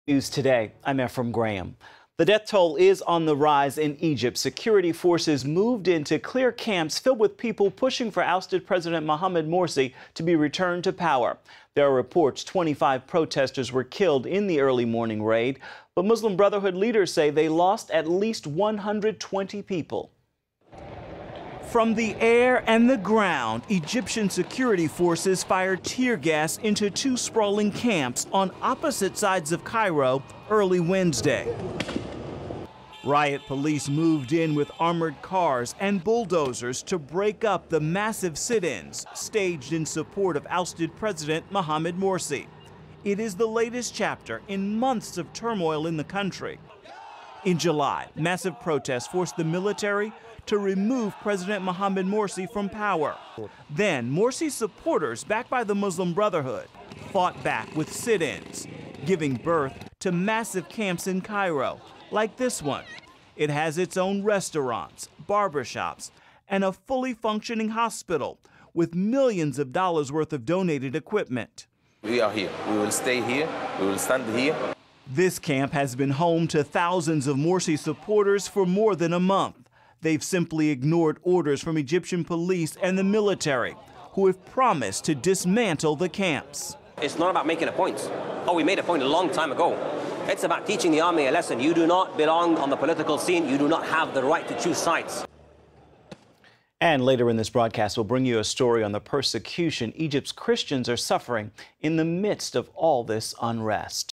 News today, I'm Ephraim Graham. The death toll is on the rise in Egypt. Security forces moved in to clear camps filled with people pushing for ousted President Mohamed Morsi to be returned to power. There are reports 25 protesters were killed in the early morning raid, but Muslim Brotherhood leaders say they lost at least 120 people. From the air and the ground, Egyptian security forces fired tear gas into two sprawling camps on opposite sides of Cairo early Wednesday. Riot police moved in with armored cars and bulldozers to break up the massive sit-ins staged in support of ousted President Mohamed Morsi. It is the latest chapter in months of turmoil in the country. In July, massive protests forced the military to remove President Mohamed Morsi from power. Then, Morsi's supporters, backed by the Muslim Brotherhood, fought back with sit-ins, giving birth to massive camps in Cairo, like this one. It has its own restaurants, barbershops, and a fully functioning hospital with millions of dollars worth of donated equipment. We are here. We will stay here. We will stand here. This camp has been home to thousands of Morsi supporters for more than a month. They've simply ignored orders from Egyptian police and the military, who have promised to dismantle the camps. It's not about making a point. Oh, we made a point a long time ago. It's about teaching the army a lesson. You do not belong on the political scene. You do not have the right to choose sides. And later in this broadcast, we'll bring you a story on the persecution Egypt's Christians are suffering in the midst of all this unrest.